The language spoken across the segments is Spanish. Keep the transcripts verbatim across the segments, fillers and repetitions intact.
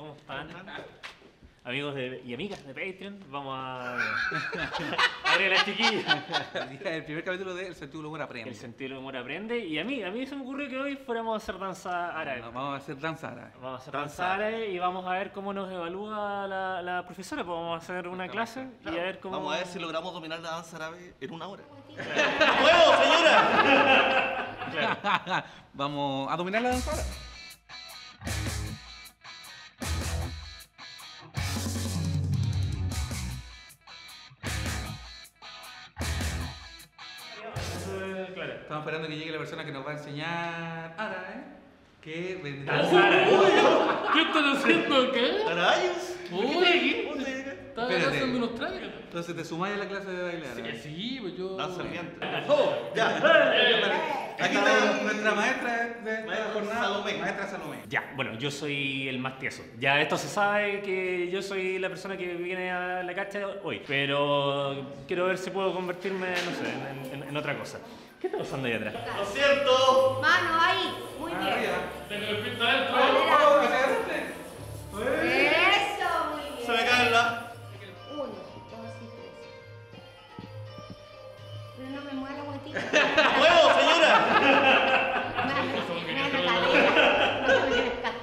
¿cómo están? Amigos de, y amigas de Patreon, vamos a abrir las chiquillas. El primer capítulo de El sentido del humor aprende. El sentido del humor aprende. Y a mí, a mí se me ocurrió que hoy fuéramos a hacer danza árabe. No, vamos a hacer danza árabe. Vamos a hacer danza árabe y vamos a ver cómo nos evalúa la, la profesora. Pues vamos a hacer una clase Claro. y a ver cómo... Vamos a ver si logramos dominar la danza árabe en una hora. ¡A huevo, señora! Claro. Vamos a dominar la danza árabe. Claro. Estamos esperando que llegue la persona que nos va a enseñar árabe. Que vendrá. Danza árabe. ¿Qué están haciendo? ¿Qué? ¿Arayos? Uy, ¿Dónde llega? estaba Espérate. haciendo unos trajes. Entonces te sumás a la clase de baile árabe. Sí, sí, pues yo. Danza ardiente. ¡Oh! ¡Ya! Aquí Acá está está nuestra maestra de esta Maestra jornada, Salomé. Maestra Salomé. Ya, bueno, yo soy el más tieso. Ya esto se sabe que yo soy la persona que viene a la cacha hoy. Pero quiero ver si puedo convertirme, no sé, en, en- en otra cosa. ¿Qué está pasando ahí atrás? ¡Lo siento! Mano ahí, muy bien. Tengo el pito adentro. Adelante. Eso, muy bien. Se me caen la... Uno, dos y tres. Pero no me mueva la guatita. ¡A huevo, señora! Me da la cadera. No me da la cadera.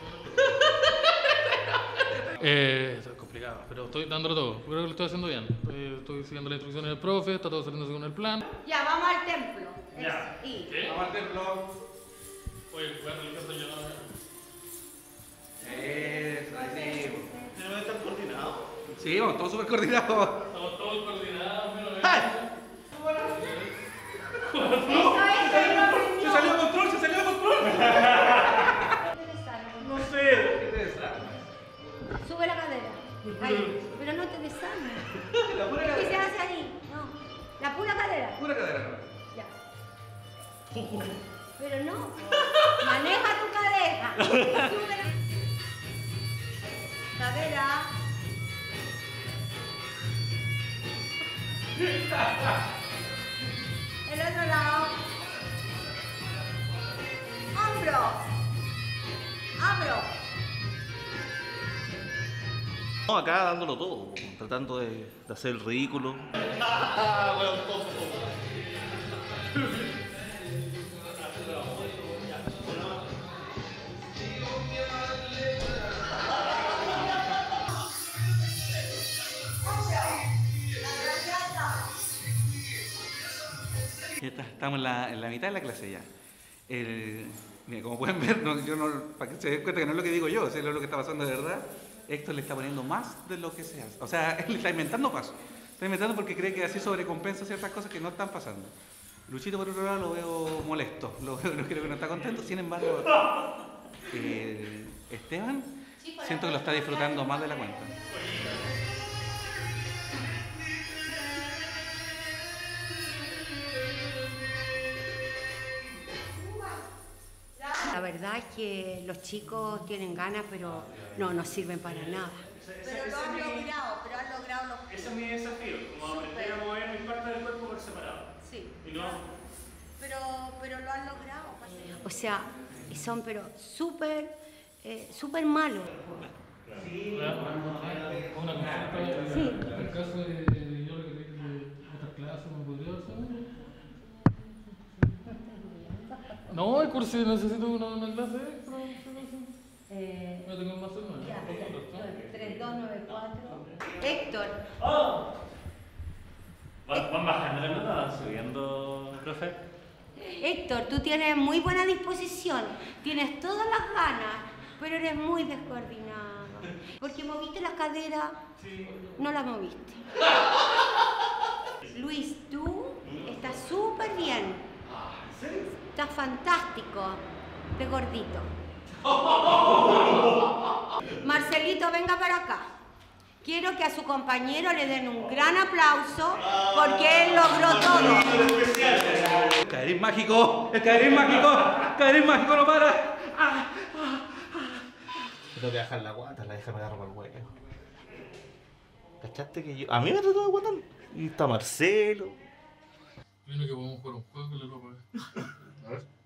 Eh, esto es complicado, pero estoy dándolo todo. Creo que lo estoy haciendo bien. Estoy, estoy siguiendo las instrucciones del profe, está todo saliendo según el plan. Ya, vamos al templo. Ya. Es- y- ¿Qué? Vamos al templo. Oye, voy a realizar esta llamada. Eso, ahí sí. ¿Debe estar coordinado? Sí, vamos, todos súper coordinados. Estamos todos coordinados, pero. ¡Ay! Eso, eso, no aprendió. ¡Se salió de control! ¡Se salió de control! No sé. ¿Qué te desarma? Sube la cadera. Ahí. Pero no te desarmes. La pura ¿Qué se cadera. hace ahí? No. La pura cadera. Pura cadera. Ya. Pero no. Maneja tu cadera. Sube la cadera. El otro lado. Hombro. Hombro. No, acá dándolo todo, tratando de, de hacer el ridículo. Ya está, estamos en la, en la mitad de la clase ya. El, mira, como pueden ver, no, yo no, para que se den cuenta que no es lo que digo yo, si es lo que está pasando de verdad, Héctor le está poniendo más de lo que se hace. O sea, él le está inventando pasos. Está inventando porque cree que así sobrecompensa ciertas cosas que no están pasando. Luchito, por otro lado, lo veo molesto, lo veo, no creo que no está contento. Sin embargo, eh, Esteban, siento que lo está disfrutando más de la cuenta. La verdad es que los chicos tienen ganas, pero no, no sirven para nada. Pero lo han logrado, pero han logrado los... Ese es mi desafío, como aprender a mover mis partes del cuerpo por separado. Sí. Y no... Pero, pero lo han logrado. O sea, son pero súper, eh, súper malos. Una consulta. Sí. En el caso de, de yo lo que tengo de otras clases, ¿me podría hacer? No, el curso necesito una, una clase extra. Eh, No tengo más uno. ya, tres dos nueve cuatro. Héctor, ¡Oh! ¿Van van bajando la nota? ¿Van subiendo, profe? Héctor, tú tienes muy buena disposición, tienes todas las ganas, pero eres muy descoordinado. Porque moviste las caderas, no las moviste. Luis, tú estás súper bien. Estás fantástico, de gordito. Marcelito, venga para acá. Quiero que a su compañero le den un gran aplauso porque él logró todo. ¡El caerín mágico! ¡El caerín mágico! ¡El caerín mágico no para! ¡Ah! Tengo que dejar la guata, la deja me agarro para el huevo. ¿Cachaste que yo.? A mí me trató de guatón. Y está Marcelo. Viene que podemos jugar un juego que le lo pagué. A ver.